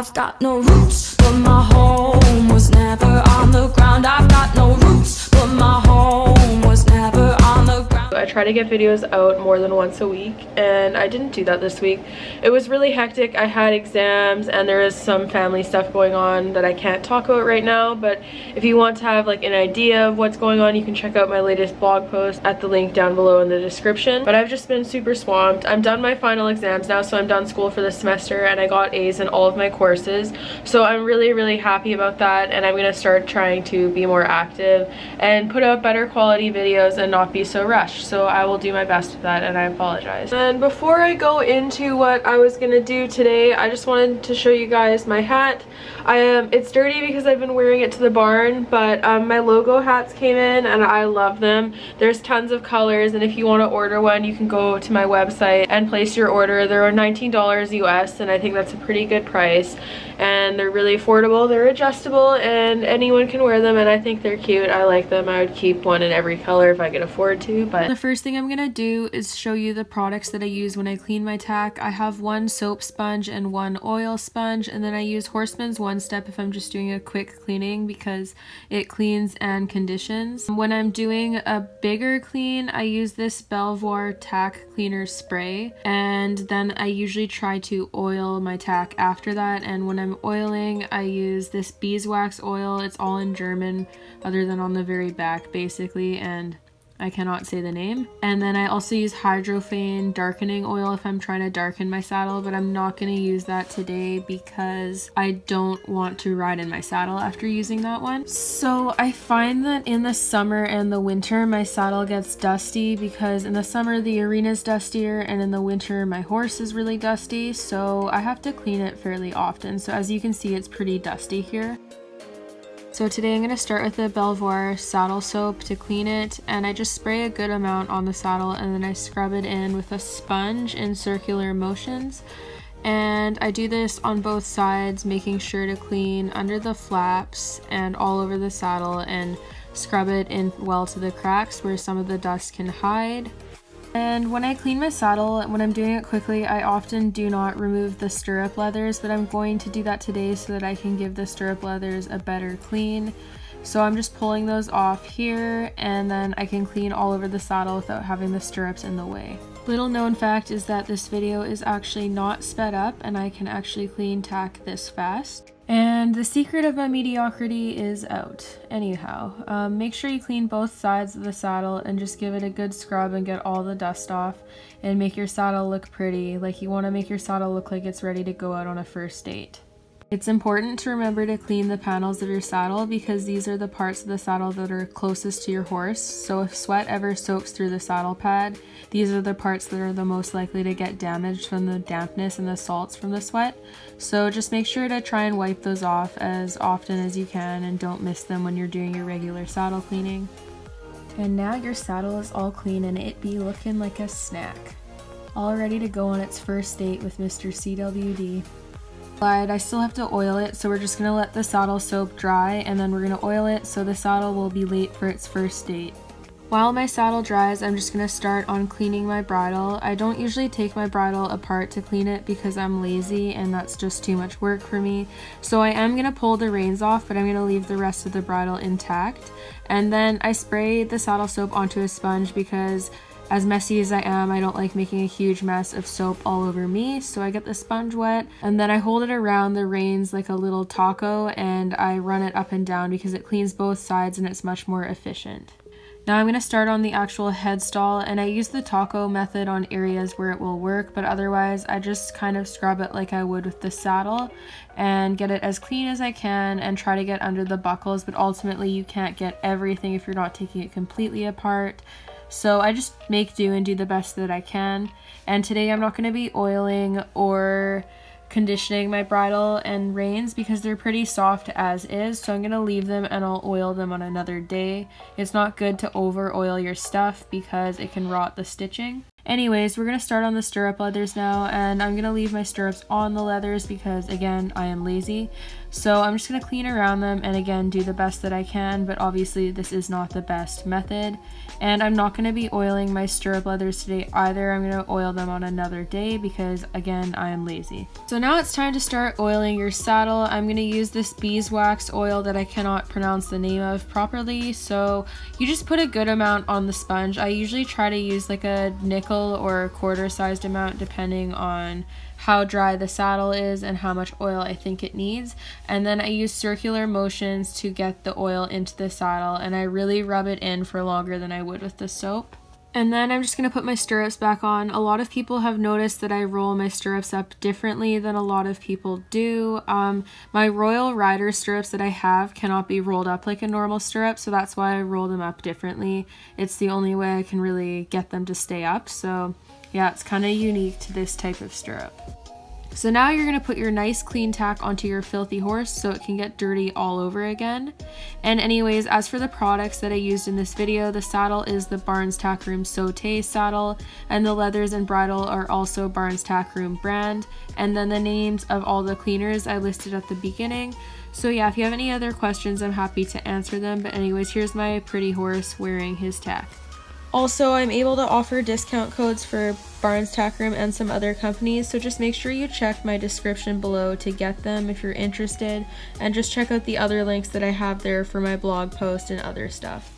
I've got no roots, but my home was never on the ground. I've got no roots, but my home was never on the ground. I try to get videos out more than once a week, and I didn't do that this week. It was really hectic. I had exams and there is some family stuff going on that I can't talk about right now, but if you want to have like an idea of what's going on, you can check out my latest blog post at the link down below in the description. But I've just been super swamped. I'm done my final exams now, so I'm done school for the semester, and I got A's in all of my courses, so I'm really happy about that, and I'm gonna start trying to be more active and put out better quality videos and not be so rushed. So I will do my best with that, and I apologize. And before I go into what I was gonna do today, I just wanted to show you guys my hat. It's dirty because I've been wearing it to the barn, but my logo hats came in and I love them. There's tons of colors, and if you want to order one, you can go to my website and place your order. They're $19 US, and I think that's a pretty good price, and they're really affordable. They're adjustable and anyone can wear them, and I think they're cute. I like them. I would keep one in every color if I could afford to. But the first thing I'm gonna do is show you the products that I use when I clean my tack. I have one soap sponge and one oil sponge, and then I use Horseman's One Step if I'm just doing a quick cleaning because it cleans and conditions. When I'm doing a bigger clean, I use this Belvoir tack cleaner spray, and then I usually try to oil my tack after that. And when I'm oiling, I use this beeswax oil. It's all in German other than on the very back basically, and I cannot say the name. And then I also use Hydrophane darkening oil if I'm trying to darken my saddle, but I'm not going to use that today because I don't want to ride in my saddle after using that one. So I find that in the summer and the winter my saddle gets dusty, because in the summer the arena's dustier and in the winter my horse is really dusty, so I have to clean it fairly often. So as you can see, it's pretty dusty here. So today I'm going to start with the Belvoir saddle soap to clean it, and I just spray a good amount on the saddle and then I scrub it in with a sponge in circular motions. And I do this on both sides, making sure to clean under the flaps and all over the saddle and scrub it in well to the cracks where some of the dust can hide. And when I clean my saddle, when I'm doing it quickly, I often do not remove the stirrup leathers, but I'm going to do that today so that I can give the stirrup leathers a better clean. So I'm just pulling those off here, and then I can clean all over the saddle without having the stirrups in the way. Little known fact is that this video is actually not sped up, and I can actually clean tack this fast. And the secret of my mediocrity is out. Anyhow, make sure you clean both sides of the saddle and just give it a good scrub and get all the dust off and make your saddle look pretty. Like, you want to make your saddle look like it's ready to go out on a first date. It's important to remember to clean the panels of your saddle because these are the parts of the saddle that are closest to your horse. So if sweat ever soaks through the saddle pad, these are the parts that are the most likely to get damaged from the dampness and the salts from the sweat. So just make sure to try and wipe those off as often as you can, and don't miss them when you're doing your regular saddle cleaning. And now your saddle is all clean and it be looking like a snack. All ready to go on its first date with Mr. CWD. But I still have to oil it, so we're just going to let the saddle soap dry and then we're going to oil it so the saddle will be late for its first date. While my saddle dries, I'm just going to start on cleaning my bridle. I don't usually take my bridle apart to clean it because I'm lazy and that's just too much work for me. So I am going to pull the reins off, but I'm going to leave the rest of the bridle intact. And then I spray the saddle soap onto a sponge because as messy as I am, I don't like making a huge mess of soap all over me, so I get the sponge wet and then I hold it around the reins like a little taco and I run it up and down because it cleans both sides and it's much more efficient. Now I'm going to start on the actual head stall, and I use the taco method on areas where it will work, but otherwise I just kind of scrub it like I would with the saddle and get it as clean as I can and try to get under the buckles, but ultimately you can't get everything if you're not taking it completely apart. So I just make do and do the best that I can. And today I'm not going to be oiling or conditioning my bridle and reins because they're pretty soft as is, so I'm going to leave them and I'll oil them on another day. It's not good to over oil your stuff because it can rot the stitching. Anyways, we're going to start on the stirrup leathers now, and I'm going to leave my stirrups on the leathers because, again, I am lazy. So I'm just going to clean around them and, again, do the best that I can, but obviously this is not the best method. And I'm not going to be oiling my stirrup leathers today either. I'm going to oil them on another day because, again, I am lazy. So now it's time to start oiling your saddle. I'm going to use this beeswax oil that I cannot pronounce the name of properly. So you just put a good amount on the sponge. I usually try to use like a nickel or a quarter sized amount depending on how dry the saddle is and how much oil I think it needs. And then I use circular motions to get the oil into the saddle, and I really rub it in for longer than I would with the soap. And then I'm just going to put my stirrups back on. A lot of people have noticed that I roll my stirrups up differently than a lot of people do. My Royal Rider stirrups that I have cannot be rolled up like a normal stirrup, so that's why I roll them up differently. It's the only way I can really get them to stay up, so yeah, it's kind of unique to this type of stirrup. So now you're going to put your nice clean tack onto your filthy horse so it can get dirty all over again. And anyways, as for the products that I used in this video, the saddle is the Barnes Tack Room Sauté saddle, and the leathers and bridle are also Barnes Tack Room brand. And then the names of all the cleaners I listed at the beginning. So yeah, if you have any other questions, I'm happy to answer them. But anyways, here's my pretty horse wearing his tack. Also, I'm able to offer discount codes for Barnes Tack Room and some other companies, so just make sure you check my description below to get them if you're interested, and just check out the other links that I have there for my blog post and other stuff.